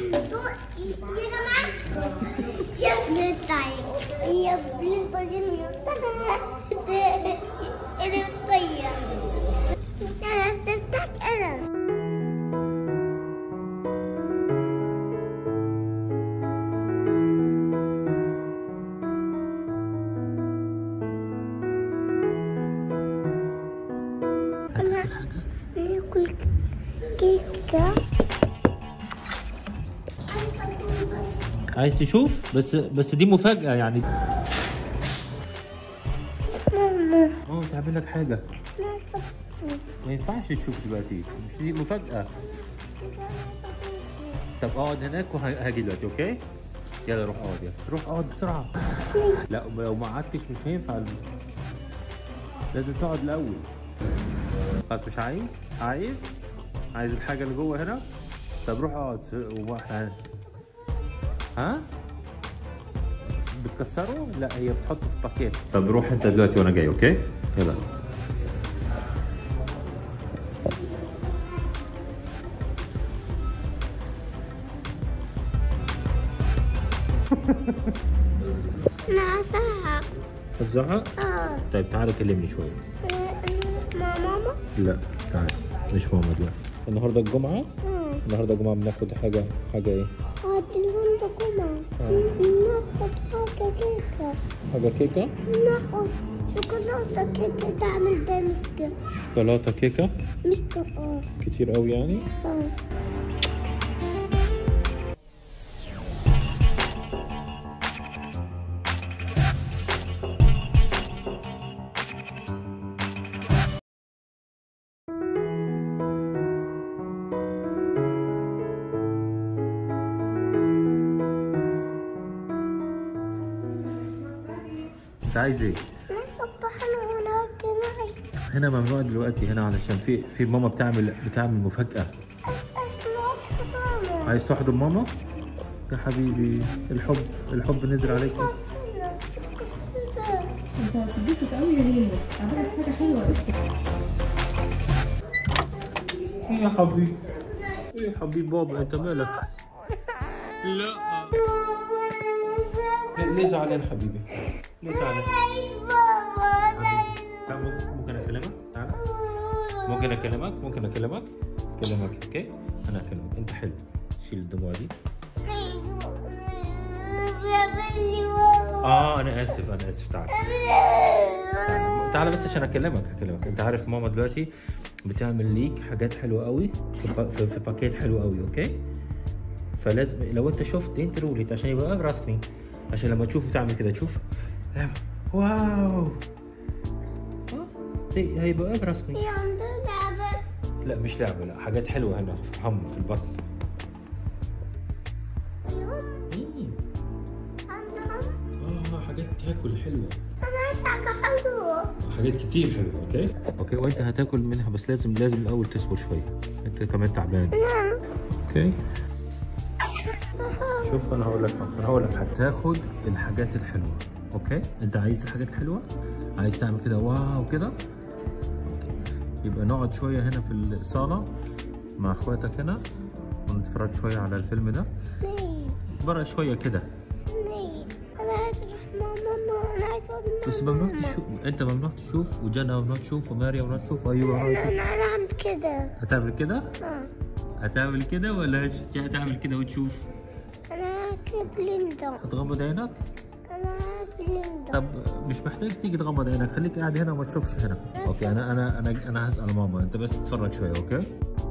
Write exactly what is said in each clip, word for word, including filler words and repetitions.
يا بلنتاي يا بلنتاجني تدا انا طيب انا استفتك انا ناكل كيكة. عايز تشوف؟ بس بس دي مفاجأة يعني. ماما اه تعمل لك حاجة. ما ينفعش تشوف دلوقتي، مش دي مفاجأة. طب اقعد هناك وهاجي دلوقتي، اوكي؟ يلا روح اقعد، يلا روح اقعد بسرعة. لا لو ما قعدتش مش هينفع، لازم تقعد الأول. خلاص مش عايز؟ عايز؟ عايز الحاجة اللي جوه هنا؟ طب روح اقعد واحنا. ها؟ بتكسره؟ لا هي بتحطه في باكيت. طب روح انت دلوقتي وانا جاي، اوكي؟ يلا. انا عايزة هتزعق؟ اه. طيب تعالى كلمني شوية. مع ماما؟ لا تعالى، مش ماما دلوقتي. النهارده الجمعة؟ اه. النهارده الجمعة بناخد حاجة حاجة ايه؟ اه النهارده جمعة. ناخد حاجة كيكة. حاجة كيكة؟ ناخد شوكولاتة كيكة تعمل دمك. شوكولاتة كيكة؟ ميكا اه. كتير قوي يعني؟ اه. انت عايز ايه؟ بابا احنا هناك هنا. هنا ممنوع دلوقتي هنا علشان في في ماما بتعمل بتعمل مفاجأة. عايز تحضن ماما؟ يا حبيبي الحب الحب نزل عليك. انت هتتبسط قوي يا ريمو، اعمل لك حاجه حلوه. ايه يا حبيبي؟ ايه يا حبيبي بابا انت مالك؟ لا ليه زعلان حبيبي؟ ليه زعلان؟ ممكن اكلمك؟ تعالى. ممكن اكلمك؟ ممكن اكلمك؟ اكلمك اوكي؟ انا اكلمك، انت حلو. شيل الدموع دي. اه انا اسف انا اسف. تعالى تعالى, تعالى بس عشان اكلمك اكلمك. انت عارف ماما دلوقتي بتعمل ليك حاجات حلوه قوي في, في, في باكيت حلو قوي، اوكي؟ فلازم لو انت شفت انت روليت عشان يبقى برسمي، عشان لما تشوفه تعمل كده. تشوف واو دي هيبقى برسمي. هي عندها لعبة؟ لا مش لعبه، لا حاجات حلوه هنا هم في البطن. الهم؟ عندهم؟ اه حاجات تاكل حلوه. انا عايز حاجة حلوة. حاجات كتير حلوه، اوكي؟ اوكي وانت هتاكل منها بس لازم لازم الاول تصبر شويه، انت كمان تعبان. نعم. اوكي؟ شوف انا هقول لك انا هقول لك هتاخد الحاجات الحلوه، اوكي؟ انت عايز الحاجات الحلوه؟ عايز تعمل كده واو كده؟ اوكي يبقى نقعد شويه هنا في الصاله مع اخواتك هنا ونتفرج شويه على الفيلم ده. ليه؟ برا شويه كده. ليه؟ انا عايز اروح مع ماما. انا عايز اقعد مع بس ممنوع تشوف، انت ممنوع تشوف وجنى ممنوع تشوف وماريا ممنوع تشوف وايوب ممنوع تشوف. انا انا اعمل كده. هتعمل كده؟ اه. هتعمل كده ولا هت- هتعمل كده وتشوف؟ انا هاكل بلندا. هتغمض عينك؟ انا هاكل بلندا. طب مش محتاج تيجي تغمض عينك، خليك قاعد هنا وما تشوفش هنا. اوكي انا انا انا انا هسأل ماما، انت بس تتفرج شويه، اوكي؟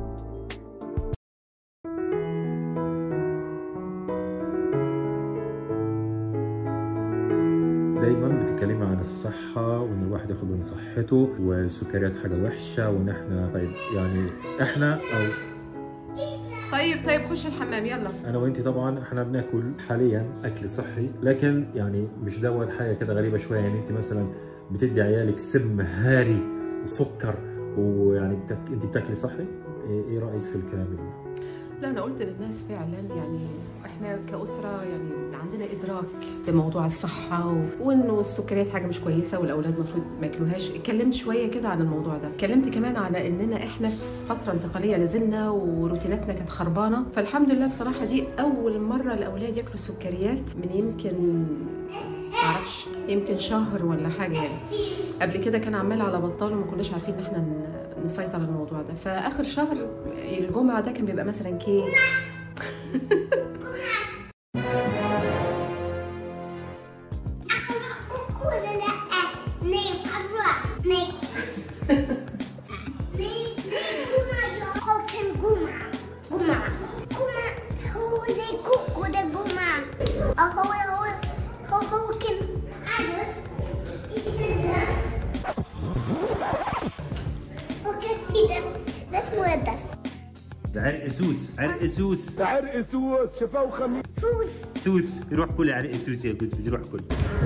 دايما بتتكلمي عن الصحة وان الواحد ياخد من صحته والسكريات حاجة وحشة وان احنا طيب يعني احنا او طيب طيب خش الحمام يلا. انا وانتي طبعا احنا بناكل حاليا اكل صحي، لكن يعني مش دوت حاجة كده غريبة شوية. يعني انت مثلا بتدي عيالك سم هاري وسكر ويعني بتك... انت بتاكلي صحي؟ ايه, إيه رأيك في الكلام ده؟ لا انا قلت للناس فعلا يعني احنا كأسرة يعني عندنا ادراك لموضوع الصحة وانه السكريات حاجة مش كويسة والاولاد المفروض ما ياكلوهاش. اتكلمت شوية كده عن الموضوع ده، اتكلمت كمان على اننا احنا في فترة انتقالية لازلنا وروتيناتنا كانت خربانة، فالحمد لله بصراحة دي اول مرة الاولاد ياكلوا سكريات من يمكن معرفش يمكن شهر ولا حاجة يعني. قبل كده كان عمال على بطال وما كناش عارفين ان احنا نسيطر على الموضوع ده، فاخر شهر الجمعة ده كان بيبقى مثلا كيك ده عرق سوس، عرق سوس، ده عرق سوس شفاه وخميس سوس سوس. روح كل عرق سوس يا جوز، روح كل.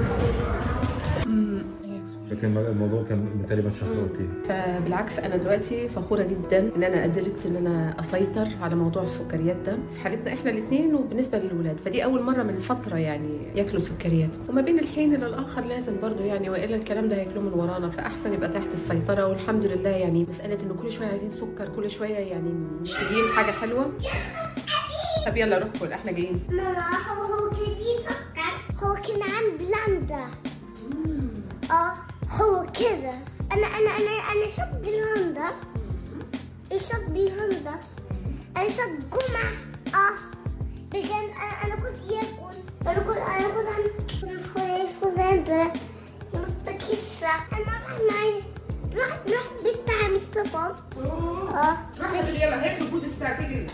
لكن الموضوع كان تقريبا شهرتين. فبالعكس انا دلوقتي فخوره جدا ان انا قدرت ان انا اسيطر على موضوع السكريات ده في حالتنا احنا الاثنين وبالنسبه للولاد، فدي اول مره من فتره يعني ياكلوا سكريات، وما بين الحين الى الاخر لازم برضو يعني والا الكلام ده هياكلوه من ورانا، فاحسن يبقى تحت السيطره. والحمد لله يعني مساله انه كل شويه عايزين سكر، كل شويه يعني مشتهيين حاجه حلوه. طب يلا روح كل، احنا جايين. ماما هو هو كان فيه سكر، هو كان عن بلندر. اه هو كده. انا انا انا انا شط بالهوندا، شط بالهوندا، انا شط جمعة. اه بجد انا انا كنت ياكل، انا كنت انا كنت عن خويا خويا مستكيسة. انا رحنا رحت رحت بيت بتاع مصطفى. اه رحنا يلا هيك البود استعجلي.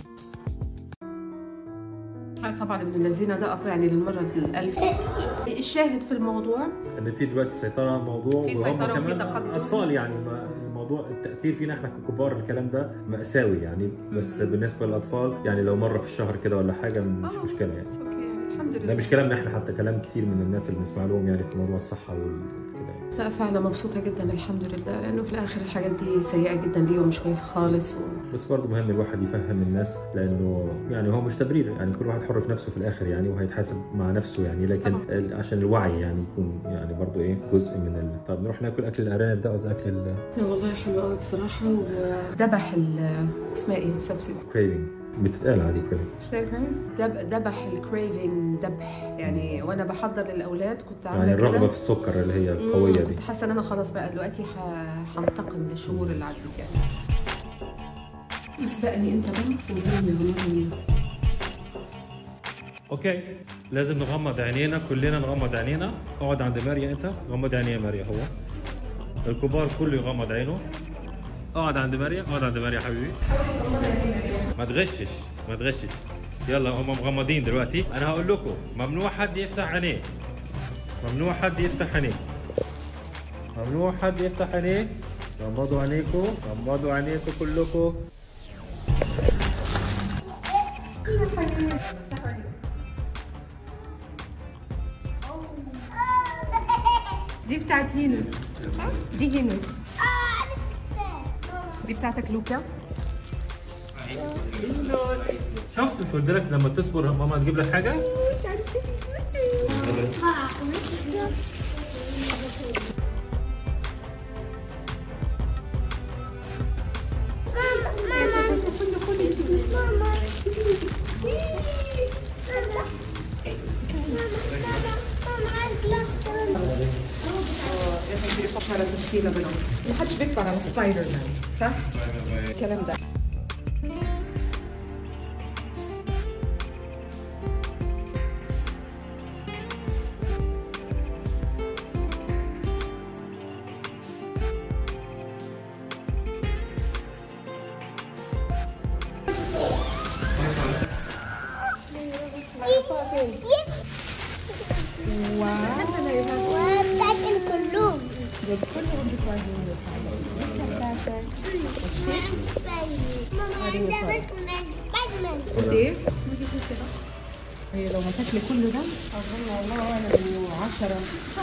طبعا ابن الذين ده قطعني للمره الالف. الشاهد في الموضوع ان في دلوقتي سيطره على الموضوع، في وهم سيطرة وفي كمان تقدم. اطفال يعني. الموضوع التاثير فينا احنا ككبار الكلام ده مأساوي يعني، بس بالنسبه للاطفال يعني لو مره في الشهر كده ولا حاجه مش آه، مشكله يعني. بس اوكي يعني الحمد لله. ده مش كلامنا احنا، حتى كلام كتير من الناس اللي بنسمع لهم يعني في موضوع الصحه وكده يعني. لا فعلا مبسوطه جدا الحمد لله، لانه في الاخر الحاجات دي سيئه جدا ليه ومش كويسه خالص و... بس برضه مهم الواحد يفهم الناس، لانه يعني هو مش تبرير يعني، كل واحد حر في نفسه في الاخر يعني، وهيتحاسب مع نفسه يعني، لكن طبعا. عشان الوعي يعني يكون يعني برضه ايه جزء من ال... طب نروح ناكل اكل الارانب ده، قصدي اكل ال لا والله حلو قوي بصراحه. وذبح ال اسمها ايه نسيت كريفنج، بتتقال عادي كده. شايفه دب ذبح الكريفنج ذبح يعني. وانا بحضر للاولاد كنت عامله يعني كده الرغبه في السكر اللي هي القويه دي. كنت حاسه ان انا خلاص بقى دلوقتي هنتقم للشهور اللي عدت يعني. اسبقني انت بقى وقولي. اوكي لازم نغمض عينينا كلنا، نغمض عينينا. اقعد عند ماريا، انت غمض عينيها ماريا. هو الكبار كله يغمض عينه. اقعد عند ماريا، اقعد عند ماريا حبيبي. ما تغشش ما تغشش. يلا هم مغمضين دلوقتي. انا هقول لكم ممنوع حد يفتح عينيه، ممنوع حد يفتح عينيه، ممنوع حد يفتح عينيه. غمضوا عينيكم، غمضوا عينيكم كلكم. دي بتاعت هينوس، دي هينوس. دي بتاعتك لوكا. شفت مش قلت لك لما تصبر ماما تجيب لك حاجه؟ على تشكيله منهم، ما حدش بيكبر على سبايدر مان صح؟ الكلام ده. وبتاعتهم كلهم. ماما عندها باتمان باتمان. ايه؟ هي لو هتاكلي كل ده اظن والله انا من عشرة.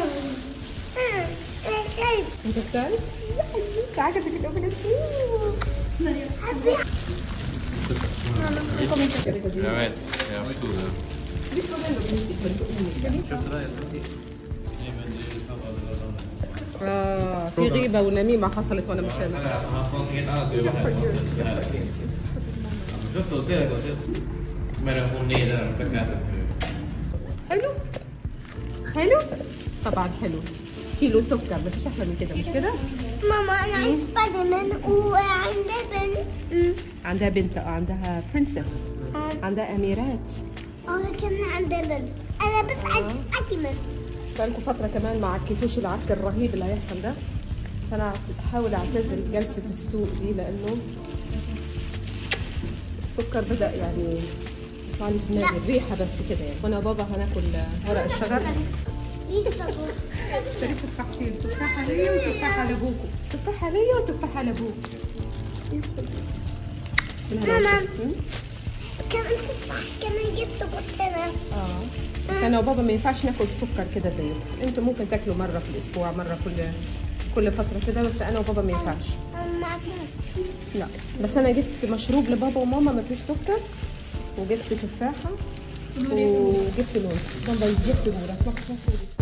انت بتعرف؟ عجبك الاغنيه؟ Jag vet, jag förstod det. Köpte det helt اه في غيبه ونميمه حصلت وانا مش هنا. Han sa någonting helt annat. شفت قلت لك قلت لك. Men hon är där och försöker. حلو حلو طبعا حلو. كيلو سكر مفيش احلى من كده مش كده؟ ماما انا عايز سبايدر مان وعندها بنت. عندها بنت اه عندها برنسس عندها اميرات. اه كمان عندها بنت. انا بس عايز سبايدر مان. بقالكم فترة كمان ما عكيتوش العك الرهيب اللي هيحصل ده، فأنا هحاول أعتزل جلسة السوق دي لأنه السكر بدأ يعني يطلع لي في دماغي الريحة بس كده يعني. وأنا وبابا هناكل ورق الشجر. اشتريت تفاحتين، تفاحة ليا وتفاحة لأبوكم، تفاحة ليا وتفاحة لأبوكم. ماما كمان تفاح كمان جبت بطلة. اه بس انا وبابا ما ينفعش ناكل سكر كده زيكم، انتوا ممكن تاكلوا مره في الاسبوع مره كل كل فتره كده، بس انا وبابا ما ينفعش. لا بس انا جبت مشروب لبابا وماما ما فيش سكر، وجبت تفاحه وجبت لون. بابا جبت لون